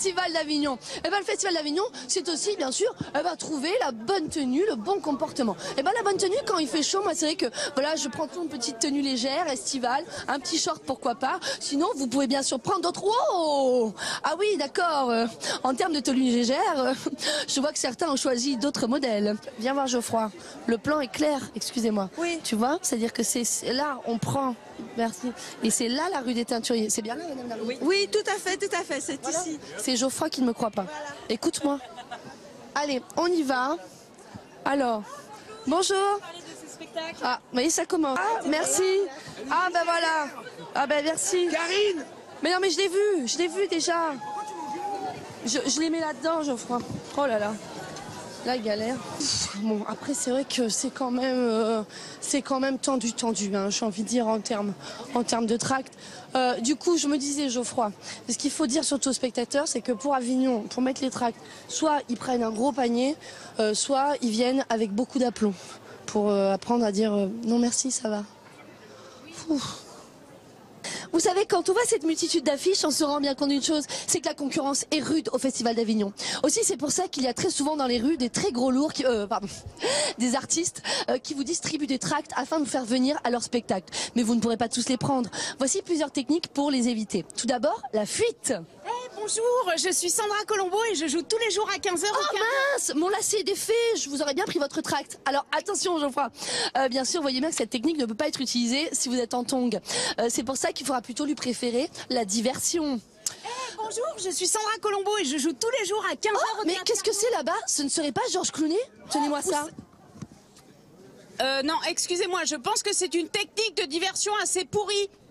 Festival d'Avignon. Et ben le Festival d'Avignon, c'est aussi bien sûr trouver la bonne tenue, le bon comportement. Et ben la bonne tenue quand il fait chaud, moi c'est vrai que voilà, je prends toujours une petite tenue légère, estivale, un petit short pourquoi pas. Sinon vous pouvez bien sûr prendre d'autres. Oh ah oui d'accord. En termes de tenue légère, je vois que certains ont choisi d'autres modèles. Viens voir Geoffroy. Le plan est clair. Excusez-moi. Oui. Tu vois, c'est-à-dire que c'est là on prend. Merci. Et c'est là la rue des Teinturiers. C'est bien là, madame la rue? Oui, tout à fait, c'est Voilà. ici. C'est Geoffroy qui ne me croit pas. Voilà. Écoute-moi. Allez, on y va. Alors, bonjour. Ah, vous voyez, ça commence. Ah, merci. Ah, ben voilà. Ah, ben merci. Karine! Mais non, mais je l'ai vu déjà. Je les mets là-dedans, Geoffroy. Oh là là. La galère. Bon, après, c'est vrai que c'est quand même tendu, hein, j'ai envie de dire, en termes de tract. Du coup, je me disais, Geoffroy, ce qu'il faut dire surtout aux spectateurs, c'est que pour Avignon, pour mettre les tracts, soit ils prennent un gros panier, soit ils viennent avec beaucoup d'aplomb pour apprendre à dire non merci, ça va. Ouf. Vous savez, quand on voit cette multitude d'affiches, on se rend bien compte d'une chose, c'est que la concurrence est rude au Festival d'Avignon. Aussi, c'est pour ça qu'il y a très souvent dans les rues des très gros lourds, des artistes qui vous distribuent des tracts afin de vous faire venir à leur spectacle. Mais vous ne pourrez pas tous les prendre. Voici plusieurs techniques pour les éviter. Tout d'abord, la fuite. Bonjour, je suis Sandra Colombo et je joue tous les jours à 15h Oh mince, mon lacet est défait, je vous aurais bien pris votre tract. Alors attention Geoffroy, bien sûr, voyez bien que cette technique ne peut pas être utilisée si vous êtes en tongs. C'est pour ça qu'il faudra plutôt lui préférer la diversion. Bonjour, je suis Sandra Colombo et je joue tous les jours à 15h Oh, mais qu'est-ce que c'est là-bas? Ce ne serait pas Georges Clooney? Tenez-moi ça. Non, excusez-moi, je pense que c'est une technique de diversion assez pourrie.